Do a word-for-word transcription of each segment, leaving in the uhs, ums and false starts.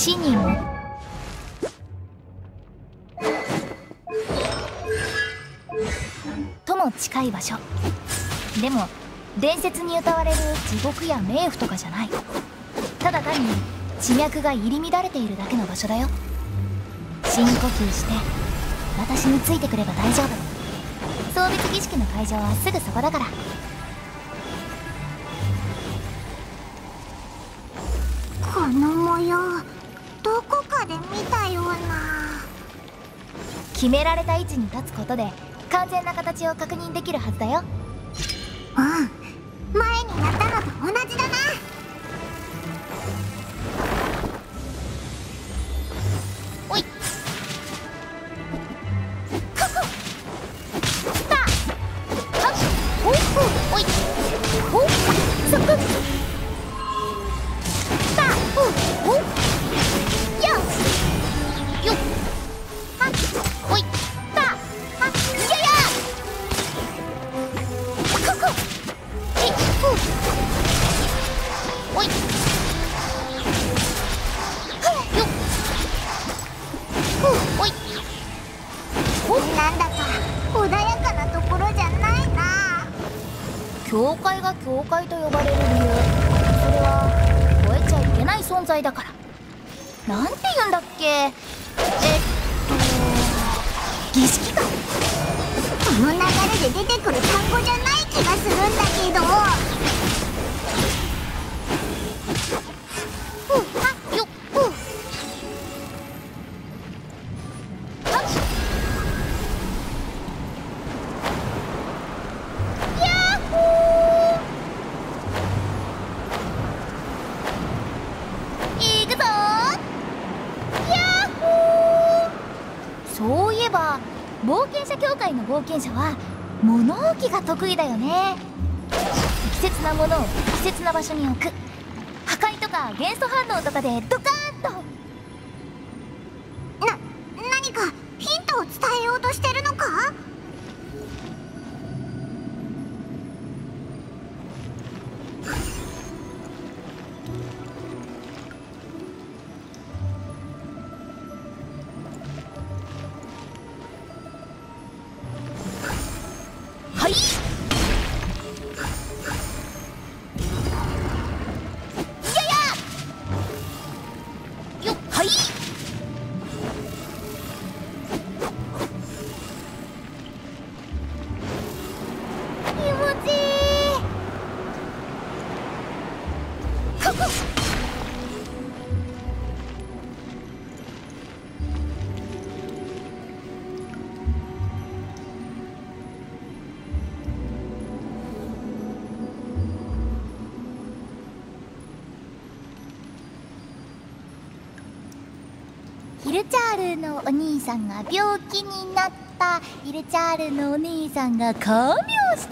死にもとも近い場所。でも伝説に歌われる地獄や冥府とかじゃない。ただ単に地脈が入り乱れているだけの場所だよ。深呼吸して私についてくれば大丈夫。送別儀式の会場はすぐそこだから。 この模様どこかで見たような。 決められた位置に立つことで完全な形を確認できるはずだよ。 うん、前にやったのと同じだな。 おいここたはっおいおいおそこたおおよよはっおいたはっややここえおおいよおいおなんだか穏やかなところじゃないな。 教会が教会と呼ばれる理由、それは超えちゃいけない存在だから。なんて言うんだっけ。えっと儀式か。 この流れで出てくる単語じゃない気がするんだけど。 ふうはっよっふうはっやっほーいくぞーやっほー。そういえば冒険者協会の冒険者は物置が得意だよね。適切なものを適切な場所に置く。破壊とか元素反応とかでドカーンと。 な、何かヒントを伝えようとしてるのか？ はいややよっはい気持ちいい。ここヒルチャールのお兄さんが病気になった。ヒルチャールのお兄さんが看病して。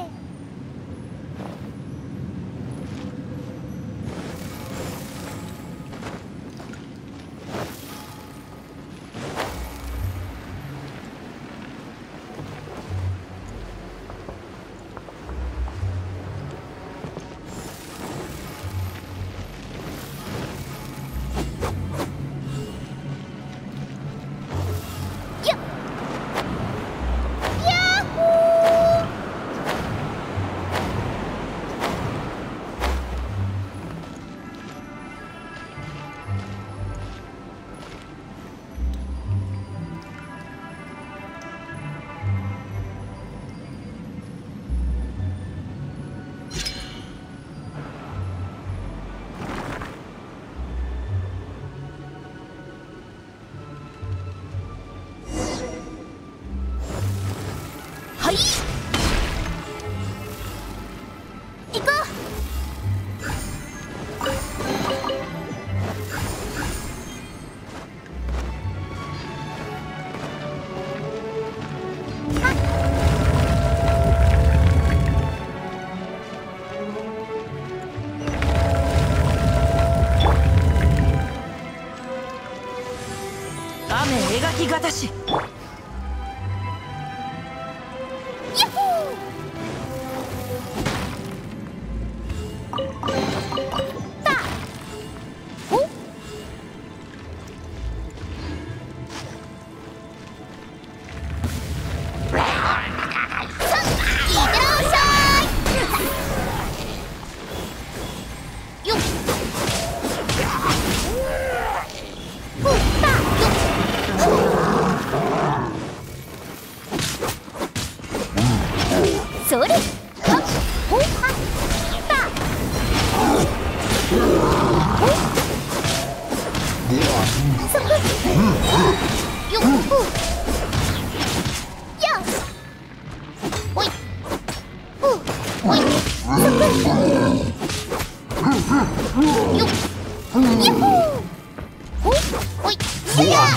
はい行こ雨描きがたし。 ほい、そこよっ、やっほー、ほいほい、やや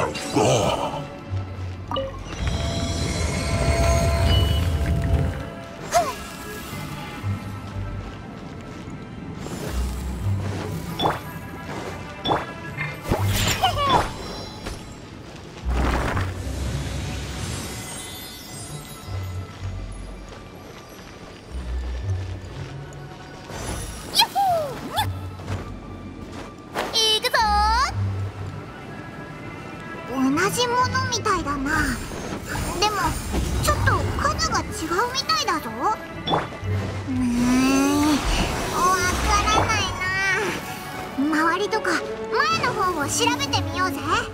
同じものみたいだな。でもちょっと数が違うみたいだぞ。うーん、わからないな。周りとか前の方を調べてみようぜ。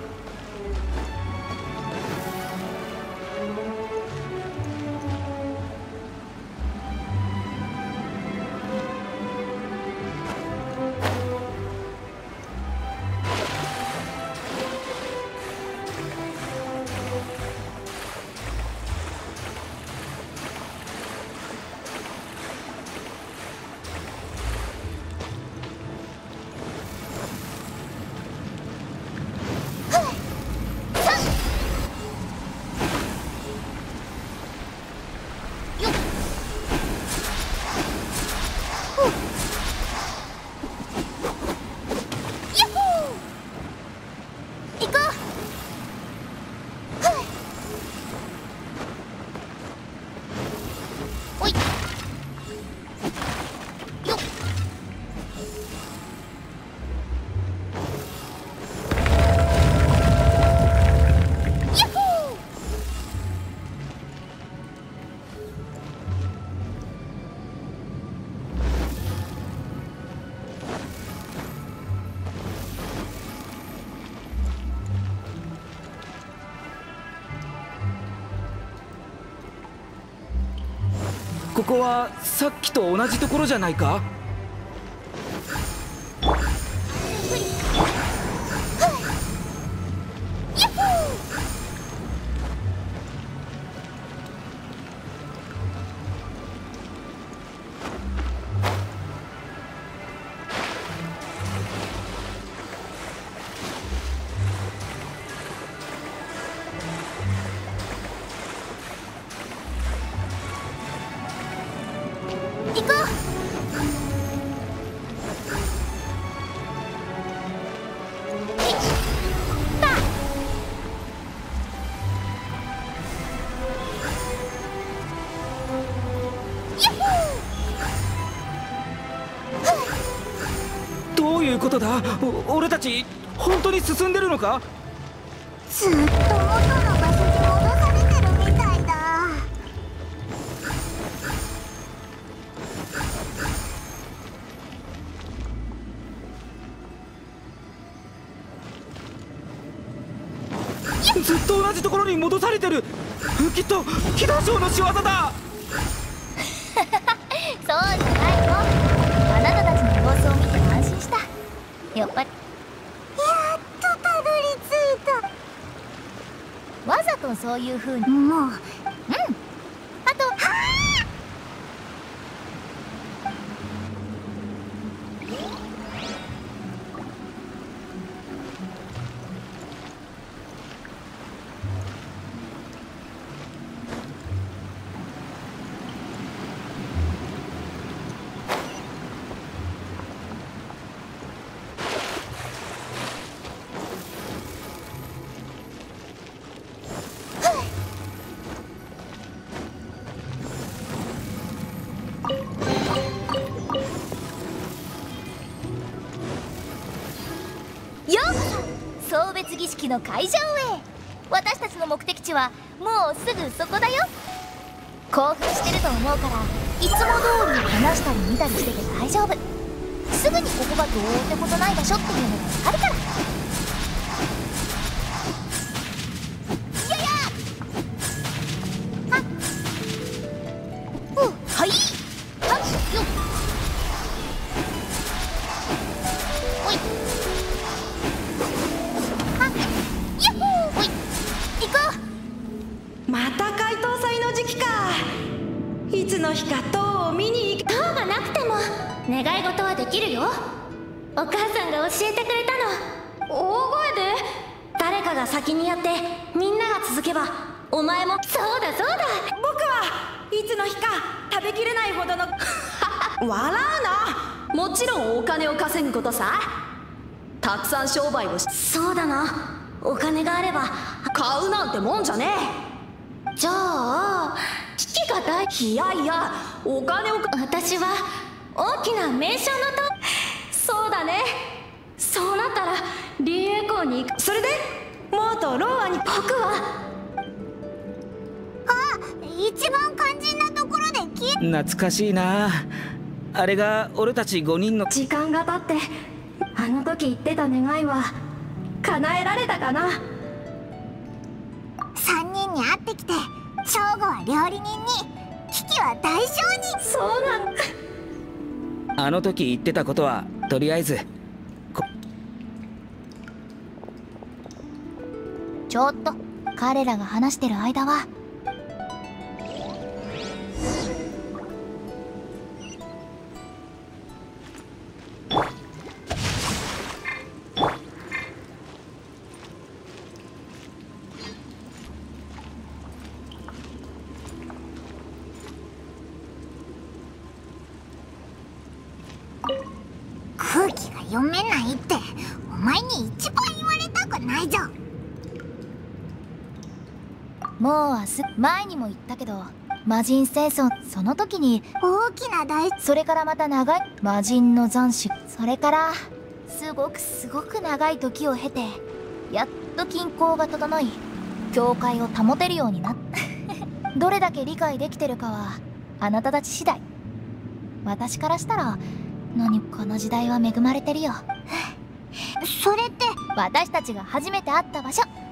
ここはさっきと同じところじゃないか？ 行こう。 どういうことだ？お俺たち本当に進んでるのか？ ずっと元の場所に戻されてるみたいだ。 ずっと同じところに戻されてる。きっとキダ将の仕業だ。 そうじゃないの。あなたたちの様子を見て安心した。やっぱりやっとたどり着いた。 わざとそういう風に。 もううん。あとようこそ送別儀式の会場へ。私たちの目的地はもうすぐそこだよ。興奮してると思うからいつも通り話したり見たりしてて大丈夫。すぐにここがどうってことない場所っていうのがわかるから。ややはっうはいはっよっほいはっやっほーほい行こう。 また解凍祭の時期か。いつつの日か塔を見に行く。 塔がなくても願い事はできるよ。お母さんが教えてくれたの。大声で誰かが先にやってみんなが続けばお前も。そうだそうだ。 僕はいつの日か食べきれないほどの笑うな。 もちろんお金を稼ぐことさ。たくさん商売をし。 そうだな。お金があれば買うなんてもんじゃねえ。じゃあ父が大。 いやいや、お金を。 私は大きな名称のと。 そうだね。そうなったらリエコに行く。 それで元ローアに。 僕はあ、一番肝心なところで消え。 懐かしいな。あれが俺たちごにんの。 時間が経ってあの時言ってた願いは叶えられたかな。 三人に会ってきて、正吾は料理人に、キキは大将に。 そうなんだ。 あの時言ってたことはとりあえずこ。 ちょっと彼らが話してる間は。 空気が読めないってお前に一番言われたくないじゃん。 もう明日。前にも言ったけど魔人戦争、その時に大きな大。 それからまた長い魔人の斬首、それからすごくすごく長い時を経てやっと均衡が整い境界を保てるようになったどれだけ理解できてるかはあなたたち次第。私からしたら何この時代は恵まれてるよそれって私たちが初めて会った場所。